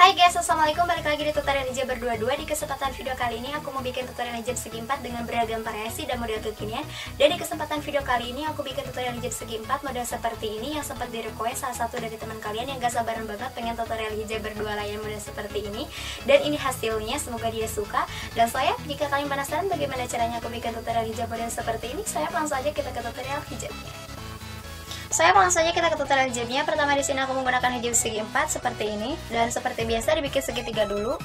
Hai guys, assalamualaikum, balik lagi di tutorial hijab berdua-dua. Di kesempatan video kali ini aku mau bikin tutorial hijab segi 4 dengan beragam variasi dan model kekinian. Dan di kesempatan video kali ini aku bikin tutorial hijab segi 4 model seperti ini yang sempat di request salah satu dari teman kalian yang gak sabaran banget pengen tutorial hijab berdua layan model seperti ini. Dan ini hasilnya, semoga dia suka. Dan jika kalian penasaran bagaimana caranya aku bikin tutorial hijab model seperti ini, langsung aja kita ke tutorial hijabnya. Langsung saja kita ke tutorial hijabnya. Pertama di sini aku menggunakan hijab segi 4 seperti ini, dan seperti biasa dibikin segitiga dulu,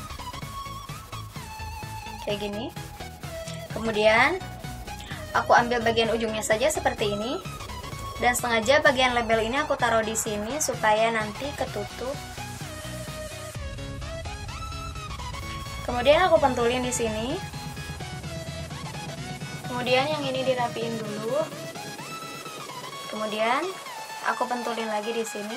kayak gini. Kemudian aku ambil bagian ujungnya saja seperti ini, dan sengaja bagian label ini aku taruh di sini supaya nanti ketutup. Kemudian aku pentulin di sini. Kemudian yang ini dirapiin dulu. Kemudian aku pentulin lagi di sini.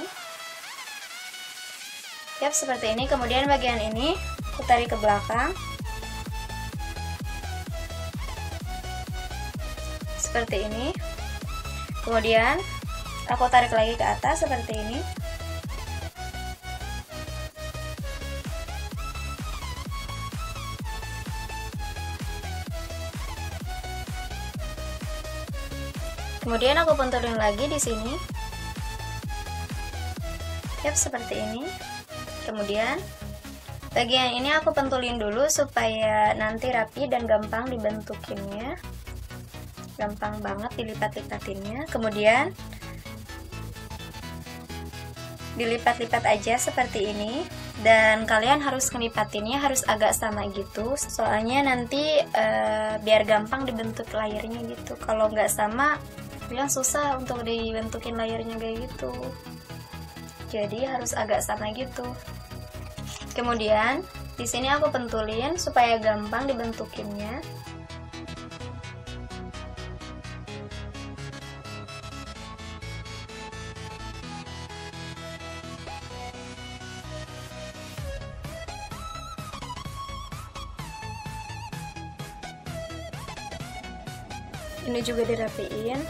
Yap, seperti ini. Kemudian bagian ini aku tarik ke belakang. Seperti ini. Kemudian aku tarik lagi ke atas seperti ini. Kemudian aku pentulin lagi di sini. Yap, seperti ini. Kemudian bagian ini aku pentulin dulu supaya nanti rapi dan gampang dibentukinnya. Gampang banget dilipat-lipatinnya. Kemudian dilipat-lipat aja seperti ini. Dan kalian harus ngelipatinnya harus agak sama gitu, soalnya nanti biar gampang dibentuk layarnya gitu. Kalau nggak sama, kalian susah untuk dibentukin layarnya kayak gitu. Jadi harus agak sama gitu. Kemudian di sini aku pentulin supaya gampang dibentukinnya. Ini juga dirapiin.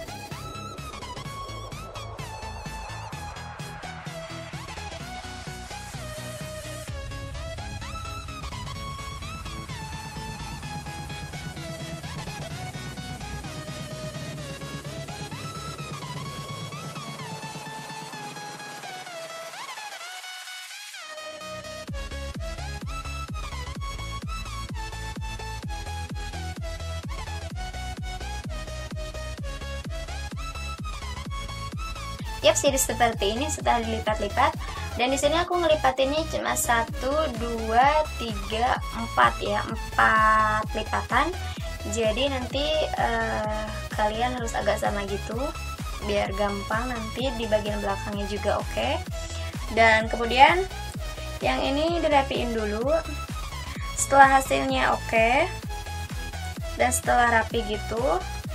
Yap, jadi seperti ini setelah dilipat-lipat. Dan di sini aku ngelipatinnya cuma 1, 2, 3, 4 ya, 4 lipatan. Jadi nanti kalian harus agak sama gitu biar gampang nanti di bagian belakangnya juga oke. Dan kemudian yang ini dirapiin dulu. Setelah hasilnya oke dan setelah rapi gitu,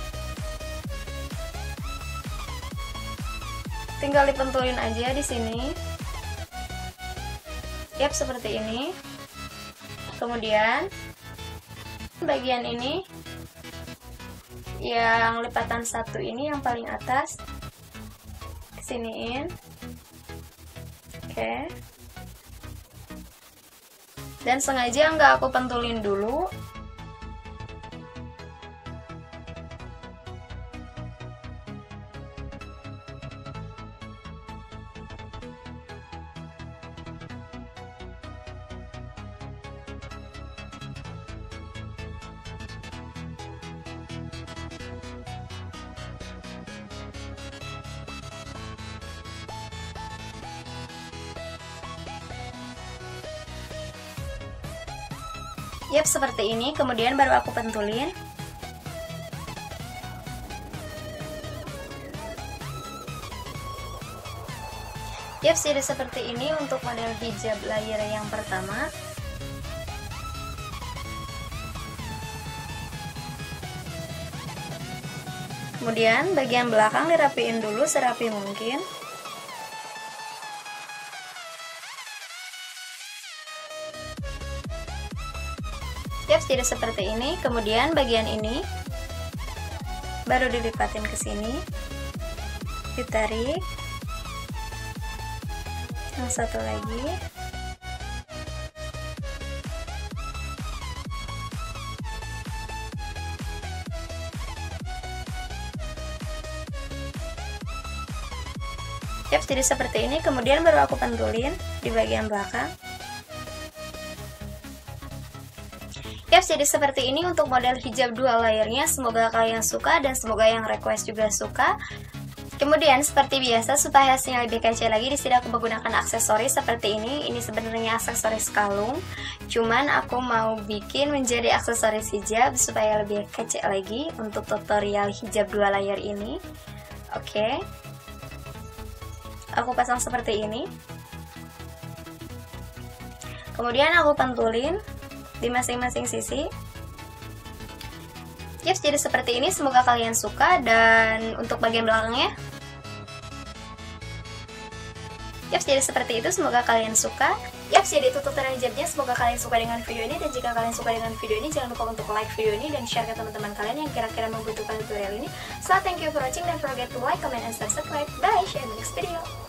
tinggal dipentulin aja di sini. Yap, seperti ini. Kemudian bagian ini yang lipatan 1 ini yang paling atas kesiniin. Oke. Dan sengaja nggak aku pentulin dulu. Yap, seperti ini. Kemudian baru aku pentulin. Yap, jadi seperti ini untuk model hijab layer yang pertama. Kemudian bagian belakang dirapiin dulu serapi mungkin. Yap, jadi seperti ini. Kemudian bagian ini baru dilipatin ke sini, ditarik, yang satu lagi, Yap, jadi seperti ini. Kemudian baru aku pentulin di bagian belakang. Yap, jadi seperti ini untuk model hijab 2 layernya. Semoga kalian suka dan semoga yang request juga suka. Kemudian seperti biasa, supaya hasilnya lebih kece lagi, di sini aku menggunakan aksesoris seperti ini. Ini sebenarnya aksesoris kalung, cuman aku mau bikin menjadi aksesoris hijab supaya lebih kece lagi untuk tutorial hijab 2 layer ini. Oke. Aku pasang seperti ini. Kemudian aku pentulin di masing-masing sisi. Yes, jadi seperti ini. Semoga kalian suka. Dan untuk bagian belakangnya, yes, jadi seperti itu. Semoga kalian suka. Yes, jadi itu tutorial hijabnya. Semoga kalian suka dengan video ini. Dan jika kalian suka dengan video ini, jangan lupa untuk like video ini dan share ke teman-teman kalian yang kira-kira membutuhkan tutorial ini. So, thank you for watching. Don't forget to like, comment, and subscribe. Bye, see you in the next video.